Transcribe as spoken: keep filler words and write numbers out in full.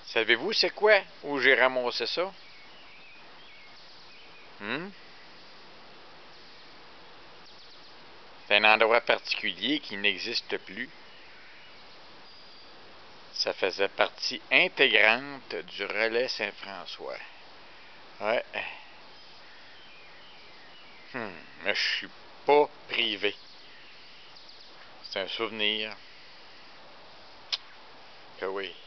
Savez-vous c'est quoi où j'ai ramassé ça? Hmm? C'est un endroit particulier qui n'existe plus. Ça faisait partie intégrante du relais Saint-François. Ouais. Hmm. Mais je suis pas privé. C'est un souvenir. Que oui.